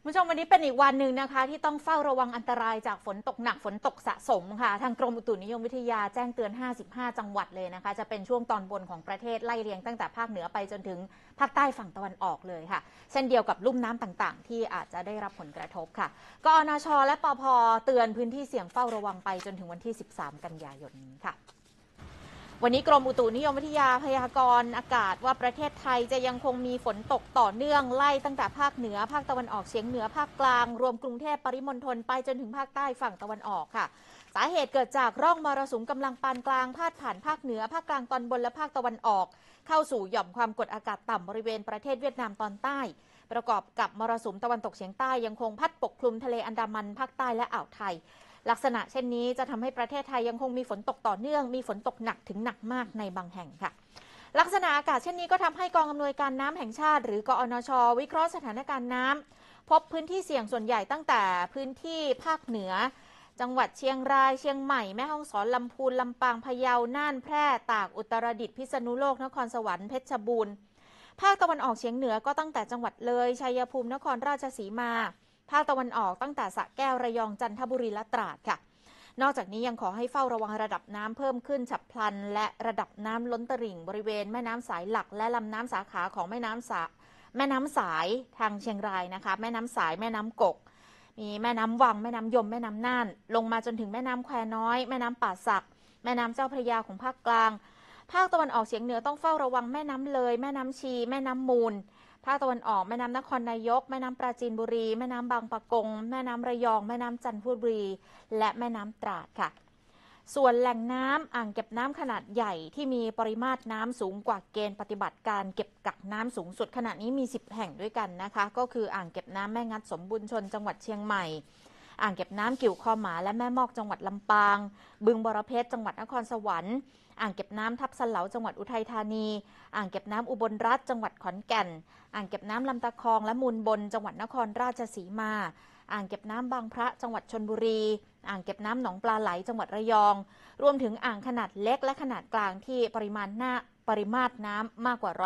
คุณผู้ชมวันนี้เป็นอีกวันหนึ่งนะคะที่ต้องเฝ้าระวังอันตรายจากฝนตกหนักฝนตกสะสมค่ะทางกรมอุตุนิยมวิทยาแจ้งเตือน55จังหวัดเลยนะคะจะเป็นช่วงตอนบนของประเทศไล่เรียงตั้งแต่ภาคเหนือไปจนถึงภาคใต้ฝั่งตะวันออกเลยค่ะเช่นเดียวกับลุ่มน้ำต่างๆที่อาจจะได้รับผลกระทบค่ะกอนช.และปภ.เตือนพื้นที่เสี่ยงเฝ้าระวังไปจนถึงวันที่13กันยายนนี้ค่ะวันนี้กรมอุตุนิยมวิทยาพยากรณ์อากาศว่าประเทศไทยจะยังคงมีฝนตกต่อเนื่องไล่ตั้งแต่ภาคเหนือภาคตะวันออกเฉียงเหนือภาคกลางรวมกรุงเทพปริมณฑลไปจนถึงภาคใต้ฝั่งตะวันออกค่ะสาเหตุเกิดจากร่องมรสุมกำลังปานกลางพาดผ่านภาคเหนือภาคกลางตอนบนและภาคตะวันออกเข้าสู่หย่อมความกดอากาศต่ำบริเวณประเทศเวียดนามตอนใต้ประกอบกับมรสุมตะวันตกเฉียงใต้ยังคงพัดปกคลุมทะเลอันดามันภาคใต้และอ่าวไทยลักษณะเช่นนี้จะทำให้ประเทศไทยยังคงมีฝนตกต่อเนื่องมีฝนตกหนักถึงหนักมากในบางแห่งค่ะลักษณะอากาศเช่นนี้ก็ทำให้กองอำนวยการน้ำแห่งชาติหรือกอนช.วิเคราะห์สถานการณ์น้ำพบพื้นที่เสี่ยงส่วนใหญ่ตั้งแต่พื้นที่ภาคเหนือจังหวัดเชียงรายเชียงใหม่แม่ฮ่องสอนลำพูนลำปางพะเยาน่านแพร่ตากอุตรดิตถ์พิษณุโลกนครสวรรค์เพชรบูรณ์ภาคตะวันออกเฉียงเหนือก็ตั้งแต่จังหวัดเลยชัยภูมินครราชสีมาภาคตะวันออกตั้งแต่สระแก้วระยองจันทบุรีและตราดค่ะนอกจากนี้ยังขอให้เฝ้าระวังระดับน้ำเพิ่มขึ้นฉับพลันและระดับน้ำล้นตลิ่งบริเวณแม่น้ำสายหลักและลำน้ำสาขาของแม่น้ำสายทางเชียงรายนะคะแม่น้ำสายแม่น้ำกกมีแม่น้ำวังแม่น้ำยมแม่น้ำน่านลงมาจนถึงแม่น้ำแควน้อยแม่น้ำป่าสักแม่น้ำเจ้าพระยาของภาคกลางภาคตะวันออกเฉียงเหนือต้องเฝ้าระวังแม่น้ำเลยแม่น้ำชีแม่น้ำมูลภาคตะวันออกแม่น้ำนครนายกแม่น้ำปราจีนบุรีแม่น้ำบางปะกงแม่น้ำระยองแม่น้ำจันทบุรีและแม่น้ำตราดค่ะส่วนแหล่งน้ำอ่างเก็บน้ำขนาดใหญ่ที่มีปริมาตรน้ำสูงกว่าเกณฑ์ปฏิบัติการเก็บกักน้ำสูงสุดขณะนี้มี10แห่งด้วยกันนะคะก็คืออ่างเก็บน้ำแม่งัดสมบูรณ์ชนจังหวัดเชียงใหม่อ่างเก็บน้ำกิ่วคอหมาและแม่มอกจังหวัดลำปางบึงบรเพชรจังหวัดนครสวรรค์อ่างเก็บน้ำทับสะเหลาจังหวัดอุทัยธานีอ่างเก็บน้ำอุบลรัฐจังหวัดขอนแก่นอ่างเก็บน้ำลำตะคองและมูลบนจังหวัดนครราชสีมาอ่างเก็บน้ำบางพระจังหวัดชลบุรีอ่างเก็บน้ำหนองปลาไหลจังหวัดระยองรวมถึงอ่างขนาดเล็กและขนาดกลางที่ปริมาตรน้ำมากกว่า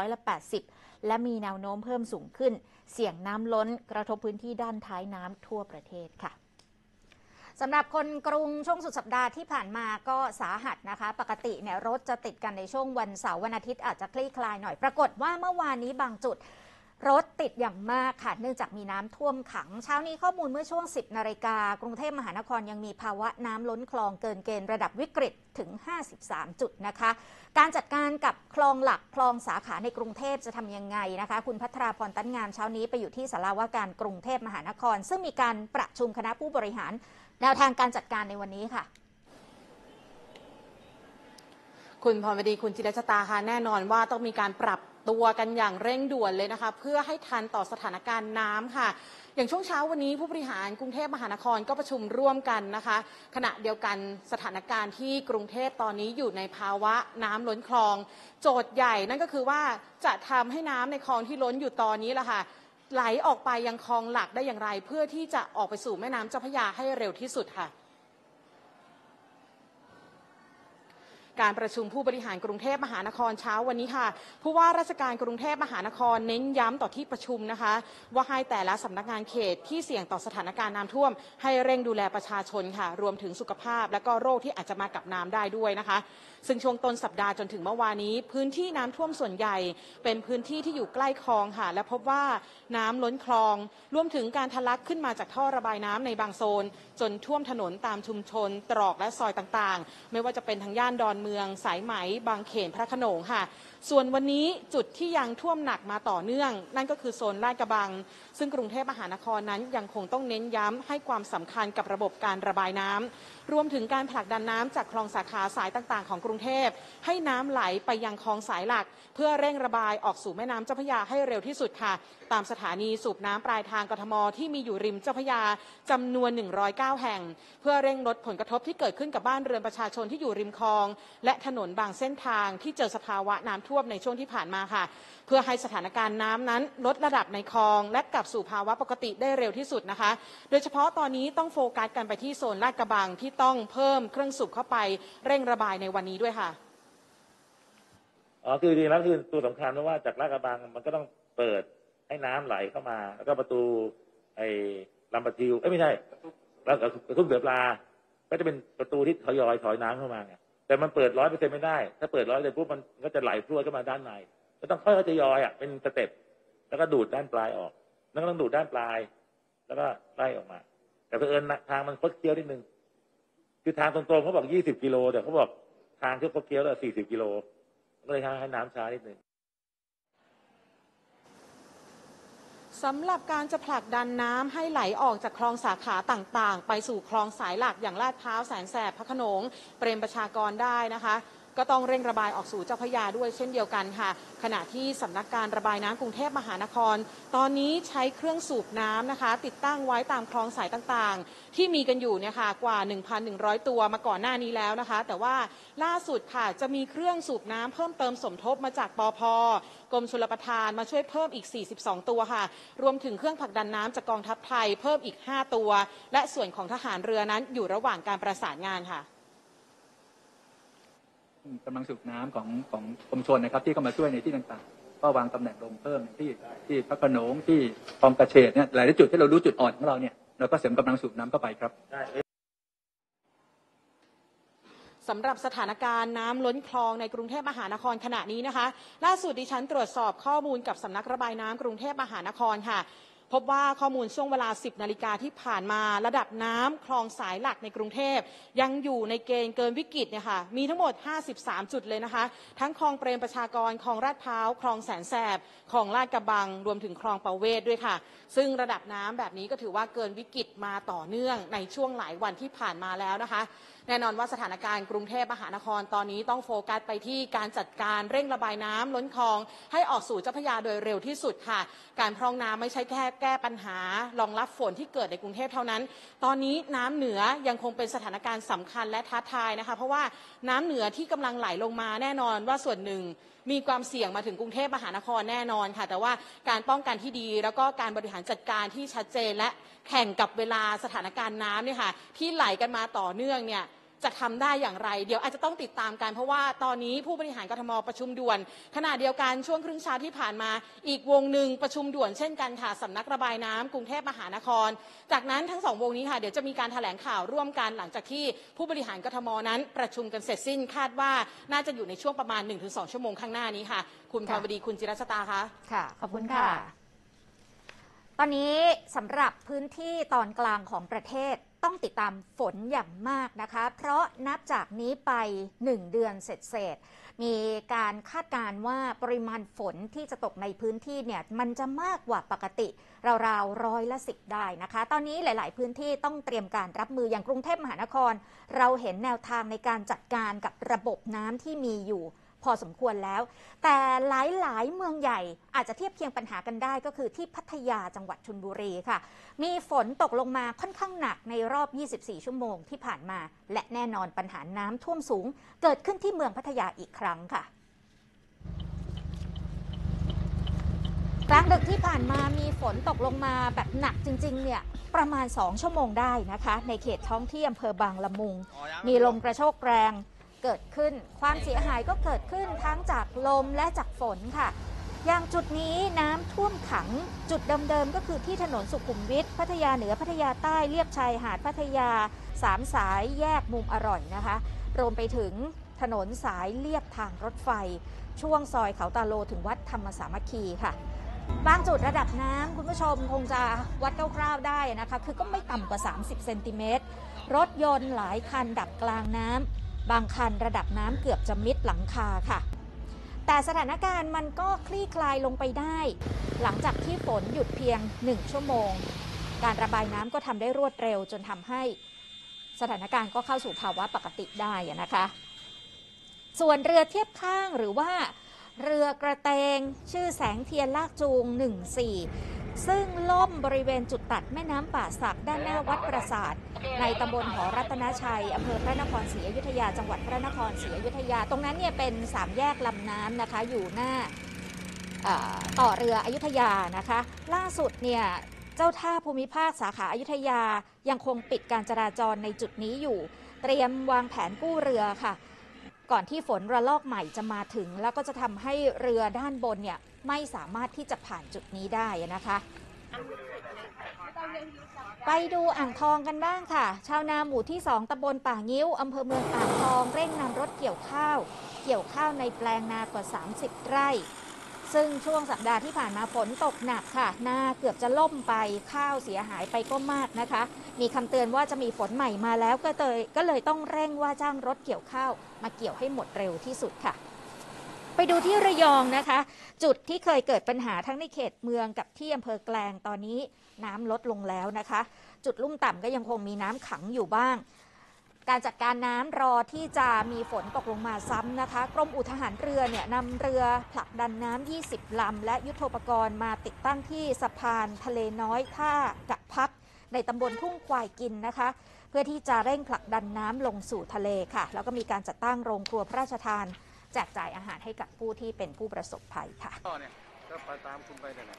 80%และมีแนวโน้มเพิ่มสูงขึ้นเสี่ยงน้ำล้นกระทบพื้นที่ด้านท้ายน้ำทั่วประเทศค่ะสำหรับคนกรุงช่วงสุดสัปดาห์ที่ผ่านมาก็สาหัสนะคะปกติเนี่ยรถจะติดกันในช่วงวันเสาร์วันอาทิตย์อาจจะคลี่คลายหน่อยปรากฏว่าเมื่อวานนี้บางจุดรถติดอย่างมากค่ะเนื่องจากมีน้ำท่วมขังเช้านี้ข้อมูลเมื่อช่วง10 นาฬิกากรุงเทพมหานครยังมีภาวะน้ำล้นคลองเกินเกณฑ์ระดับวิกฤตถึง53จุดนะคะการจัดการกับคลองหลักคลองสาขาในกรุงเทพจะทำยังไงนะคะคุณภัทราพรตั้นงามเช้านี้ไปอยู่ที่ศาลาว่าการกรุงเทพมหานครซึ่งมีการประชุมคณะผู้บริหารแนวทางการจัดการในวันนี้ค่ะคุณพรวดีคุณจิรชตาค่ะแน่นอนว่าต้องมีการปรับตัวกันอย่างเร่งด่วนเลยนะคะเพื่อให้ทันต่อสถานการณ์น้ำค่ะอย่างช่วงเช้าวันนี้ผู้บริหารกรุงเทพมหานครก็ประชุมร่วมกันนะคะขณะเดียวกันสถานการณ์ที่กรุงเทพตอนนี้อยู่ในภาวะน้ำล้นคลองโจทย์ใหญ่นั่นก็คือว่าจะทำให้น้ำในคลองที่ล้นอยู่ตอนนี้ล่ะค่ะไหลออกไปยังคลองหลักได้อย่างไรเพื่อที่จะออกไปสู่แม่น้ำเจ้าพระยาให้เร็วที่สุดค่ะการประชุมผู้บริหารกรุงเทพมหานครเช้าวันนี้ค่ะผู้ว่าราชการกรุงเทพมหานครเน้นย้ำต่อที่ประชุมนะคะว่าให้แต่ละสำนักงานเขตที่เสี่ยงต่อสถานการณ์น้ำท่วมให้เร่งดูแลประชาชนค่ะรวมถึงสุขภาพและก็โรคที่อาจจะมากับน้ำได้ด้วยนะคะซึ่งช่วงต้นสัปดาห์จนถึงเมื่อวานนี้พื้นที่น้ำท่วมส่วนใหญ่เป็นพื้นที่ที่อยู่ใกล้คลองค่ะและพบว่าน้ำล้นคลองรวมถึงการทะลักขึ้นมาจากท่อระบายน้ำในบางโซนจนท่วมถนนตามชุมชนตรอกและซอยต่างๆไม่ว่าจะเป็นทางย่านดอนเมืองสายไหมบางเขนพระโขนงค่ะส่วนวันนี้จุดที่ยังท่วมหนักมาต่อเนื่องนั่นก็คือโซนลาดกระบังซึ่งกรุงเทพมหานครนั้นยังคงต้องเน้นย้ำให้ความสำคัญกับระบบการระบายน้ำรวมถึงการผลักดันน้ำจากคลองสาขาสายต่างๆของกรุงเทพให้น้ำไหลไปยังคลองสายหลักเพื่อเร่งระบายออกสู่แม่น้ำเจ้าพระยาให้เร็วที่สุดค่ะตามสถานีสูบน้ำปลายทางกทมที่มีอยู่ริมเจ้าพระยาจำนวน109แห่งเพื่อเร่งลดผลกระทบที่เกิดขึ้นกับบ้านเรือนประชาชนที่อยู่ริมคลองและถนนบางเส้นทางที่เจอสภาวะน้ำท่วมในช่วงที่ผ่านมาค่ะเพื่อให้สถานการณ์น้ำนั้นลดระดับในคลองและกลับสู่ภาวะปกติได้เร็วที่สุดนะคะโดยเฉพาะตอนนี้ต้องโฟกัสกันไปที่โซนลาดกระบังที่ต้องเพิ่มเครื่องสูบเข้าไปเร่งระบายในวันนี้ด้วยค่ะคือจริงๆแล้วคือตัวสำคัญเพราะว่าจากลาดกระบังมันก็ต้องเปิดให้น้ำไหลเข้ามาแล้วก็ประตูไอ้ลำปะทิวไม่ใช่แล้วกระทุ่มเสือปลาก็จะเป็นประตูที่ถอยน้ำเข้ามาไงแต่มันเปิด100%ไม่ได้ถ้าเปิด100%ปุ๊บมันก็จะไหลพรวดเข้ามาด้านในก็ต้องค่อยๆทยอยเป็นสเต็ปแล้วก็ดูดด้านปลายออกแล้วก็ต้องดูดด้านปลายแล้วก็ไล่ออกมาแต่เผอิญทางมันคดเคี้ยวนิดนึงคือทางตรงๆเขาบอก20 กิโลแต่เขาบอกทางที่คดเคี้ยวแล้ว40 กิโลก็เลยทำให้น้ำช้านิดนึงสำหรับการจะผลักดันน้ำให้ไหลออกจากคลองสาขาต่างๆไปสู่คลองสายหลักอย่างลาดพร้าวแสนแสบพระโขนงเปรมประชากรได้นะคะก็ต้องเร่งระบายออกสู่เจ้าพระยาด้วยเช่นเดียวกันค่ะขณะที่สำนักการระบายน้ำกรุงเทพมหานครตอนนี้ใช้เครื่องสูบน้ำนะคะติดตั้งไว้ตามคลองสายต่างๆที่มีกันอยู่เนี่ยค่ะกว่า 1,100 ตัวมาก่อนหน้านี้แล้วนะคะแต่ว่าล่าสุดค่ะจะมีเครื่องสูบน้ำเพิ่มเติมสมทบมาจากปภ.กรมชลประทานมาช่วยเพิ่มอีก42ตัวค่ะรวมถึงเครื่องผลักดันน้ำจากกองทัพไทยเพิ่มอีก5ตัวและส่วนของทหารเรือนั้นอยู่ระหว่างการประสานงานค่ะกำลังสูบน้ำของกรมชลนะครับที่เข้ามาช่วยในที่ต่างๆก็วางตำแหน่งลงเพิ่มที่พระโขนงที่คลองกระเฉดเนี่ยหลายจุดที่เรารู้จุดอ่อนของเราเนี่ยเราก็เสริมกำลังสูบน้ำเข้าไปครับสำหรับสถานการณ์น้ำล้นคลองในกรุงเทพมหานครขณะนี้นะคะล่าสุดดิฉันตรวจสอบข้อมูลกับสำนักระบายน้ำกรุงเทพมหานครค่ะพบว่าข้อมูลช่วงเวลา 10 นาฬิกาที่ผ่านมาระดับน้ำคลองสายหลักในกรุงเทพยังอยู่ในเกณฑ์เกินวิกฤตเนี่ยค่ะมีทั้งหมด53จุดเลยนะคะทั้งคลองเปรมประชากรคลองลาดพร้าวคลองแสนแสบคลองลาดกระบังรวมถึงคลองประเวศด้วยค่ะซึ่งระดับน้ำแบบนี้ก็ถือว่าเกินวิกฤตมาต่อเนื่องในช่วงหลายวันที่ผ่านมาแล้วนะคะแน่นอนว่าสถานการณ์กรุงเทพมหานครตอนนี้ต้องโฟกัสไปที่การจัดการเร่งระบายน้ำล้นคลองให้ออกสู่เจ้าพระยาโดยเร็วที่สุดค่ะการพร่องน้ำไม่ใช่แค่แก้ปัญหารองรับฝนที่เกิดในกรุงเทพเท่านั้นตอนนี้น้ำเหนือยังคงเป็นสถานการณ์สำคัญและท้าทายนะคะเพราะว่าน้ำเหนือที่กำลังไหลลงมาแน่นอนว่าส่วนหนึ่งมีความเสี่ยงมาถึงกรุงเทพมหานครแน่นอนค่ะแต่ว่าการป้องกันที่ดีแล้วก็การบริหารจัดการที่ชัดเจนและแข่งกับเวลาสถานการณ์น้ำเนี่ยค่ะที่ไหลกันมาต่อเนื่องเนี่ยจะทำได้อย่างไรเดี๋ยวอาจจะต้องติดตามกันเพราะว่าตอนนี้ผู้บริหารกทมประชุมด่วนขณะเดียวกันช่วงครึ่งเช้าที่ผ่านมาอีกวงหนึ่งประชุมด่วนเช่นกันค่ะสำนักระบายน้ำกรุงเทพมหานครจากนั้นทั้ง2วงนี้ค่ะเดี๋ยวจะมีการแถลงข่าวร่วมกันหลังจากที่ผู้บริหารกทมนั้นประชุมกันเสร็จสิ้นคาดว่าน่าจะอยู่ในช่วงประมาณ 1-2 ชั่วโมงข้างหน้านี้ค่ะคุณพรวดีคุณจิรัชตาคะค่ะขอบคุณค่ะตอนนี้สำหรับพื้นที่ตอนกลางของประเทศต้องติดตามฝนอย่างมากนะคะเพราะนับจากนี้ไป1เดือนเสร็จมีการคาดการณ์ว่าปริมาณฝนที่จะตกในพื้นที่เนี่ยมันจะมากกว่าปกติราวๆ10%ได้นะคะตอนนี้หลายๆพื้นที่ต้องเตรียมการรับมืออย่างกรุงเทพมหานครเราเห็นแนวทางในการจัดการกับระบบน้ำที่มีอยู่พอสมควรแล้วแต่หลายๆเมืองใหญ่อาจจะเทียบเคียงปัญหากันได้ก็คือที่พัทยาจังหวัดชลบุรีค่ะมีฝนตกลงมาค่อนข้างหนักในรอบ24ชั่วโมงที่ผ่านมาและแน่นอนปัญหาน้ำท่วมสูงเกิดขึ้นที่เมืองพัทยาอีกครั้งค่ะกลางดึกที่ผ่านมามีฝนตกลงมาแบบหนักจริงๆเนี่ยประมาณ2ชั่วโมงได้นะคะในเขตท้องที่อำเภอบางละมุงมีลมกระโชกแรงเกิดขึ้นความเสียหายก็เกิดขึ้นทั้งจากลมและจากฝนค่ะอย่างจุดนี้น้ำท่วมขังจุดเดิมๆก็คือที่ถนนสุขุมวิทพัทยาเหนือพัทยาใต้เลียบชายหาดพัทยา3สายแยกมุมอร่อยนะคะรวมไปถึงถนนสายเลียบทางรถไฟช่วงซอยเขาตาโลถึงวัดธรรมสามัคคีค่ะบางจุดระดับน้ำคุณผู้ชมคงจะวัดคร่าวๆได้นะคะคือก็ไม่ต่ำกว่า30เซนติเมตรรถยนต์หลายคันดับกลางน้ำบางคันระดับน้ำเกือบจะมิดหลังคาค่ะแต่สถานการณ์มันก็คลี่คลายลงไปได้หลังจากที่ฝนหยุดเพียง1ชั่วโมงการระบายน้ำก็ทำได้รวดเร็วจนทำให้สถานการณ์ก็เข้าสู่ภาวะปกติได้นะคะส่วนเรือเทียบข้างหรือว่าเรือกระเตงชื่อแสงเทียนลากจูง14ซึ่งล่มบริเวณจุดตัดแม่น้ำป่าสักด้านหน้าวัดปราสาทในตำบลหอรัตนชัยอำเภอพระนครศรีอยุธยาจังหวัดพระนครศรีอยุธยาตรงนั้นเนี่ยเป็น3แยกลำน้ำนะคะอยู่หน้าต่อเรืออยุธยานะคะล่าสุดเนี่ยเจ้าท่าภูมิภาคสาขาอยุธยายังคงปิดการจราจรในจุดนี้อยู่เตรียมวางแผนกู้เรือค่ะก่อนที่ฝนระลอกใหม่จะมาถึงแล้วก็จะทำให้เรือด้านบนเนี่ยไม่สามารถที่จะผ่านจุดนี้ได้นะคะไปดูอ่างทองกันบ้างค่ะ ชาวนาหมู่ที่ 2 ตำบลป่างิ้ว อำเภอเมืองอ่างทองเร่งนำรถเกี่ยวข้าวในแปลงนากว่า 30 ไร่ ซึ่งช่วงสัปดาห์ที่ผ่านมาฝนตกหนักค่ะ นาเกือบจะล่มไป ข้าวเสียหายไปก็มากนะคะ มีคำเตือนว่าจะมีฝนใหม่มาแล้วก็เลยต้องเร่งว่าจ้างรถเกี่ยวข้าวมาเกี่ยวให้หมดเร็วที่สุดค่ะ ไปดูที่ระยองนะคะ จุดที่เคยเกิดปัญหาทั้งในเขตเมืองกับที่อำเภอแกลงตอนนี้น้ำลดลงแล้วนะคะ จุดลุ่มต่ำก็ยังคงมีน้ำขังอยู่บ้าง การจัดการน้ำรอที่จะมีฝนตกลงมาซ้ำนะคะ กรมอุทหารเรือเนี่ยนำเรือผลักดันน้ำ 20 ลำและยุทโธปกรณ์มาติดตั้งที่สะพานทะเลน้อยท่ากะพับในตำบลทุ่งควายกินนะคะ เพื่อที่จะเร่งผลักดันน้ำลงสู่ทะเลค่ะ แล้วก็มีการจัดตั้งโรงครัวพระราชทานแจกจ่ายอาหารให้กับผู้ที่เป็นผู้ประสบภัยค่ะก็ไปตามคุณไปเนี่ย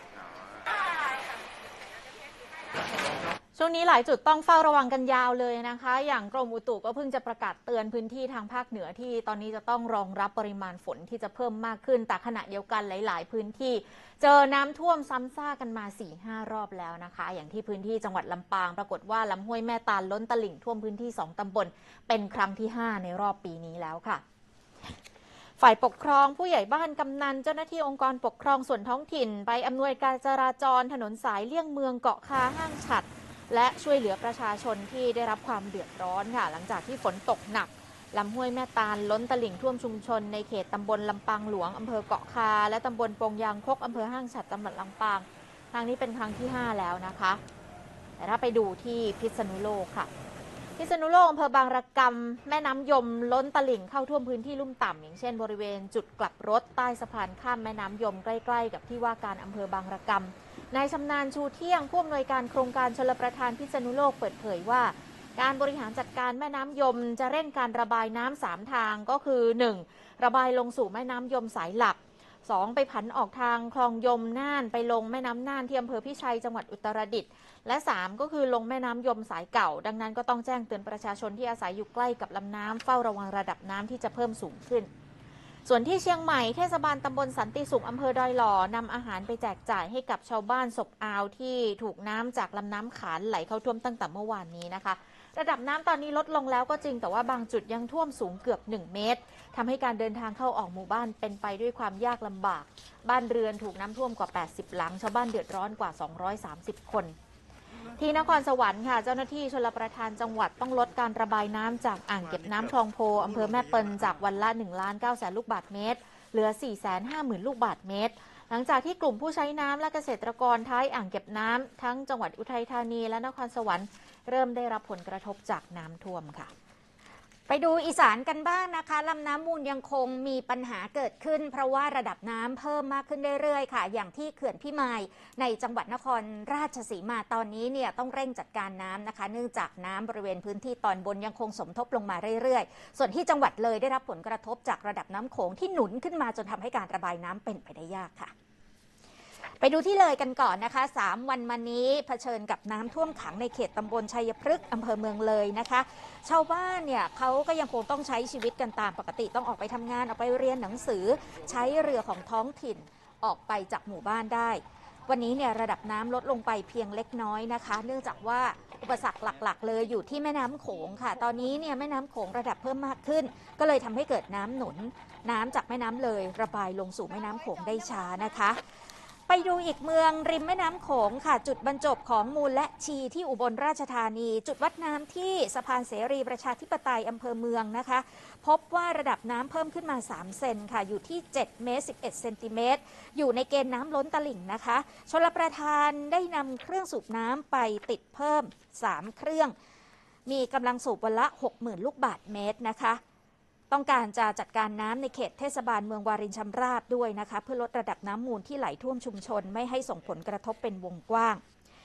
ช่วงนี้หลายจุดต้องเฝ้าระวังกันยาวเลยนะคะ อย่างกรมอุตุก็เพิ่งจะประกาศเตือนพื้นที่ทางภาคเหนือที่ตอนนี้จะต้องรองรับปริมาณฝนที่จะเพิ่มมากขึ้น แต่ขณะเดียวกันหลายๆพื้นที่เจอน้ำท่วมซ้ำซากกันมา 4-5 รอบแล้วนะคะ อย่างที่พื้นที่จังหวัดลำปางปรากฏว่าลำห้วยแม่ตาลล้นตลิ่งท่วมพื้นที่2 ตำบลเป็นครั้งที่ 5 ในรอบปีนี้แล้วค่ะ ฝ่ายปกครองผู้ใหญ่บ้านกำนันเจ้าหน้าที่องค์กรปกครองส่วนท้องถิ่นไปอำนวยการจราจรถนนสายเลี่ยงเมืองเกาะคาห้างฉัตรและช่วยเหลือประชาชนที่ได้รับความเดือดร้อนค่ะหลังจากที่ฝนตกหนักลำห้วยแม่ตาลล้นตลิ่งท่วมชุมชนในเขตตำบลลำปางหลวงอำเภอเกาะคาและตำบลปงยางคกอำเภอห้างฉัตรจังหวัดลำปางครั้งนี้เป็นครั้งที่ 5 แล้วนะคะแต่ถ้าไปดูที่พิษณุโลกค่ะพิษณุโลกอำเภอบางระกำแม่น้ำยมล้นตลิ่งเข้าท่วมพื้นที่ลุ่มต่ำอย่างเช่นบริเวณจุดกลับรถใต้สะพานข้ามแม่น้ำยมใกล้ๆกับที่ว่าการอำเภอบางระกำนายชำนาญชูเที่ยงผู้อำนวยการโครงการชลประทานพิษณุโลกเปิดเผยว่าการบริหารจัดการแม่น้ำยมจะเร่งการระบายน้ำ3 ทางก็คือ 1. ระบายลงสู่แม่น้ำยมสายหลัก 2. ไปผันออกทางคลองยมน่านไปลงแม่น้ำน่านที่อำเภอพิชัยจังหวัดอุตรดิตถ์และ 3 ก็คือลงแม่น้ำยมสายเก่าดังนั้นก็ต้องแจ้งเตือนประชาชนที่อาศัยอยู่ใกล้กับลำน้ำเฝ้าระวังระดับน้ำที่จะเพิ่มสูงขึ้นส่วนที่เชียงใหม่เทศบาลตำบลสันติสุขอำเภอดอยหล่อนำอาหารไปแจกจ่ายให้กับชาวบ้านศพอาวที่ถูกน้ำจากลำน้ำขานไหลเข้าท่วมตั้งแต่เมื่อวานนี้นะคะระดับน้ำตอนนี้ลดลงแล้วก็จริงแต่ว่าบางจุดยังท่วมสูงเกือบ1 เมตรทำให้การเดินทางเข้าออกหมู่บ้านเป็นไปด้วยความยากลำบากบ้านเรือนถูกน้ำท่วมกว่า80 หลังชาวบ้านเดือดร้อนกว่า230 คนที่นครสวรรค์ค่ะเจ้าหน้าที่ชลประทานจังหวัดต้องลดการระบายน้ำจากอ่างเก็บน้ำคลองโพอำเภอแม่เปิลจากวันละ 1,900,000 ลูกบาศก์เมตรเหลือ 450,000 ลูกบาศก์เมตรหลังจากที่กลุ่มผู้ใช้น้ำและเกษตรกรท้ายอ่างเก็บน้ำทั้งจังหวัดอุทัยธานีและนครสวรรค์เริ่มได้รับผลกระทบจากน้ำท่วมค่ะไปดูอีสานกันบ้างนะคะลำน้ำมูลยังคงมีปัญหาเกิดขึ้นเพราะว่าระดับน้ำเพิ่มมากขึ้นเรื่อยๆค่ะอย่างที่เขื่อนพิมายในจังหวัดนครราชสีมาตอนนี้เนี่ยต้องเร่งจัดการน้ำนะคะเนื่องจากน้ำบริเวณพื้นที่ตอนบนยังคงสมทบลงมาเรื่อยๆส่วนที่จังหวัดเลยได้รับผลกระทบจากระดับน้ำโขงที่หนุนขึ้นมาจนทำให้การระบายน้ำเป็นไปได้ยากค่ะไปดูที่เลยกันก่อนนะคะ3 วันมานี้เผชิญกับน้ำท่วมขังในเขตตำบลชัยพฤกษ์อำเภอเมืองเลยนะคะชาวบ้านเนี่ยเขาก็ยังคงต้องใช้ชีวิตกันตามปกติต้องออกไปทำงานออกไปเรียนหนังสือใช้เรือของท้องถิ่นออกไปจากหมู่บ้านได้วันนี้เนี่ยระดับน้ำลดลงไปเพียงเล็กน้อยนะคะเนื่องจากว่าอุปสรรคหลักๆเลยอยู่ที่แม่น้ำโขงค่ะตอนนี้เนี่ยแม่น้ำโขงระดับเพิ่มมากขึ้นก็เลยทำให้เกิดน้ำหนุนน้ำจากแม่น้ำเลยระบายลงสู่แม่น้ำโขงได้ช้านะคะไปดูอีกเมืองริมแม่น้ำโขงค่ะจุดบรรจบของมูลและชีที่อุบลราชธานีจุดวัดน้ำที่สะพานเสรีประชาธิปไตยอำเภอเมืองนะคะพบว่าระดับน้ำเพิ่มขึ้นมา3 เซนค่ะอยู่ที่7 เมตร 11 เซนติเมตรอยู่ในเกณฑ์น้ำล้นตลิ่งนะคะชลประทานได้นำเครื่องสูบน้ำไปติดเพิ่ม3 เครื่องมีกำลังสูบวันละ 60,000 ลูกบาศก์เมตรนะคะต้องการจะจัดการน้ำในเขตเทศบาลเมืองวารินชำราบด้วยนะคะเพื่อลดระดับน้ำมูลที่ไหลท่วมชุมชนไม่ให้ส่งผลกระทบเป็นวงกว้าง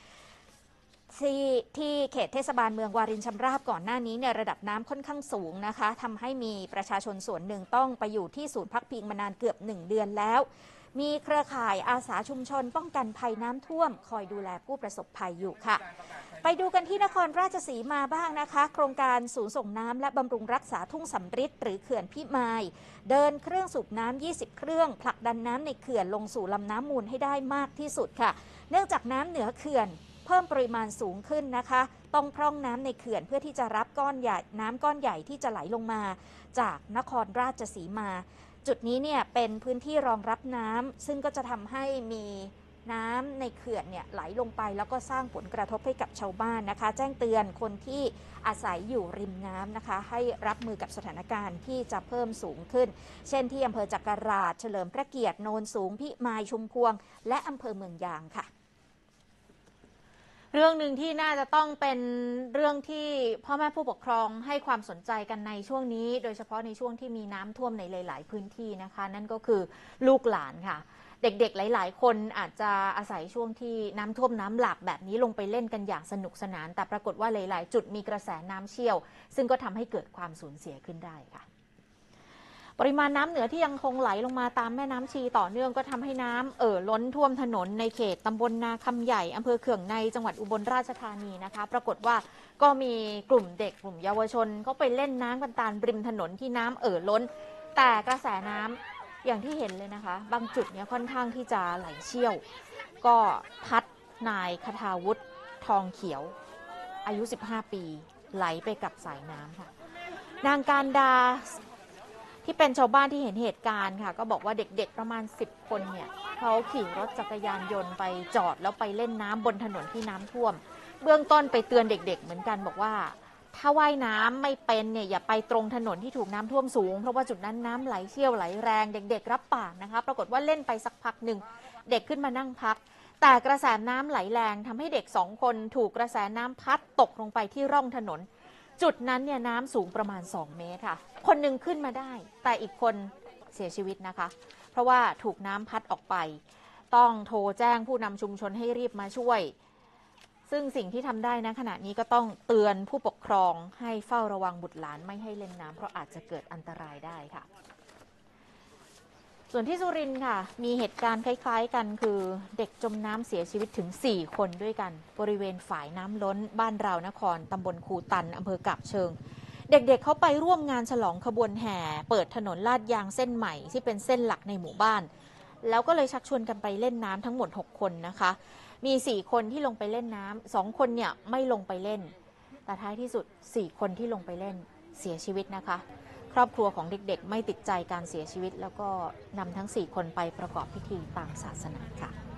ที่เขตเทศบาลเมืองวารินชำราบก่อนหน้านี้เนี่ยระดับน้ำค่อนข้างสูงนะคะทำให้มีประชาชนส่วนหนึ่งต้องไปอยู่ที่ศูนย์พักพิงมานานเกือบ1 เดือนแล้วมีเครือข่ายอาสาชุมชนป้องกันภัยน้ำท่วมคอยดูแลผู้ประสบภัยอยู่ค่ะไปดูกันที่นครราชสีมาบ้างนะคะโครงการศูนย์ส่งน้ำและบำรุงรักษาทุ่งสำริดหรือเขื่อนพิมายเดินเครื่องสูบน้ำ20 เครื่องผลักดันน้ำในเขื่อนลงสู่ลำน้ำมูลให้ได้มากที่สุดค่ะเนื่องจากน้ำเหนือเขื่อนเพิ่มปริมาณสูงขึ้นนะคะ ต้องพร่องน้ำในเขื่อนเพื่อที่จะรับก้อนใหญ่น้ำก้อนใหญ่ที่จะไหลลงมาจากนครราชสีมา จุดนี้เนี่ยเป็นพื้นที่รองรับน้ำซึ่งก็จะทำให้มีน้ำในเขื่อนเนี่ยไหลลงไปแล้วก็สร้างผลกระทบให้กับชาวบ้านนะคะ แจ้งเตือนคนที่อาศัยอยู่ริมน้ำนะคะให้รับมือกับสถานการณ์ที่จะเพิ่มสูงขึ้น เช่นที่อำเภอจักราชเฉลิมพระเกียรติโนนสูงพิมายชุมพวงและอำเภอเมืองยางค่ะเรื่องหนึ่งที่น่าจะต้องเป็นเรื่องที่พ่อแม่ผู้ปกครองให้ความสนใจกันในช่วงนี้ โดยเฉพาะในช่วงที่มีน้ำท่วมในหลาย ๆ พื้นที่นะคะ นั่นก็คือลูกหลานค่ะ เด็กๆหลาย ๆ คนอาจจะอาศัยช่วงที่น้ำท่วมน้ำหลากแบบนี้ลงไปเล่นกันอย่างสนุกสนาน แต่ปรากฏว่าหลาย ๆ จุดมีกระแสน้ำเชี่ยว ซึ่งก็ทำให้เกิดความสูญเสียขึ้นได้ค่ะ ปริมาณน้ำเหนือที่ยังคงไหลลงมาตามแม่น้ำชีต่อเนื่องก็ทำให้น้ำล้นท่วมถนนในเขตตำบลนาคำใหญ่อำเภอเขื่องในจังหวัดอุบลราชธานีนะคะปรากฏว่าก็มีกลุ่มเด็กกลุ่มเยาวชนเขาไปเล่นน้ำกันตามริมถนนที่น้ำล้นแต่กระแสน้ำอย่างที่เห็นเลยนะคะบางจุดเนี่ยค่อนข้างที่จะไหลเชี่ยวก็พัดนายคทาวุฒิทองเขียวอายุ 15 ปีไหลไปกับสายน้ำค่ะนางการดาที่เป็นชาวบ้านที่เห็นเหตุการณ์ค่ะก็บอกว่าเด็กๆประมาณ10 คนเนี่ยเขาขี่รถจักรยานยนต์ไปจอดแล้วไปเล่นน้ำบนถนนที่น้ำท่วมเบื้องต้นไปเตือนเด็กๆเหมือนกันบอกว่าถ้าว่ายน้ำไม่เป็นเนี่ยอย่าไปตรงถนนที่ถูกน้ำท่วมสูงเพราะว่าจุดนั้นน้ำไหลเชี่ยวไหลแรงเด็กๆรับปากนะคะปรากฏว่าเล่นไปสักพักหนึ่งเด็กขึ้นมานั่งพักแต่กระแสน้ำไหลแรงทำให้เด็ก2 คนถูกกระแสน้ำพัดตกลงไปที่ร่องถนนจุดนั้นเนี่ยน้ำสูงประมาณ2 เมตรค่ะคนหนึ่งขึ้นมาได้แต่อีกคนเสียชีวิตนะคะเพราะว่าถูกน้ำพัดออกไปต้องโทรแจ้งผู้นำชุมชนให้รีบมาช่วยซึ่งสิ่งที่ทำได้นะขณะนี้ก็ต้องเตือนผู้ปกครองให้เฝ้าระวังบุตรหลานไม่ให้เล่นน้ำเพราะอาจจะเกิดอันตรายได้ค่ะส่วนที่สุรินทร์ค่ะมีเหตุการณ์คล้ายๆกันคือเด็กจมน้ำเสียชีวิตถึง4 คนด้วยกันบริเวณฝายน้ำล้นบ้านราวนครตำบลคูตันอำเภอกาบเชิงเด็กๆเขาไปร่วมงานฉลองขบวนแห่เปิดถนนลาดยางเส้นใหม่ที่เป็นเส้นหลักในหมู่บ้านแล้วก็เลยชักชวนกันไปเล่นน้ำทั้งหมด6 คนนะคะมี4 คนที่ลงไปเล่นน้ำ2 คนเนี่ยไม่ลงไปเล่นแต่ท้ายที่สุด4 คนที่ลงไปเล่นเสียชีวิตนะคะครอบครัวของเด็กๆไม่ติดใจการเสียชีวิตแล้วก็นำทั้ง4 คนไปประกอบพิธีตามศาสนาค่ะ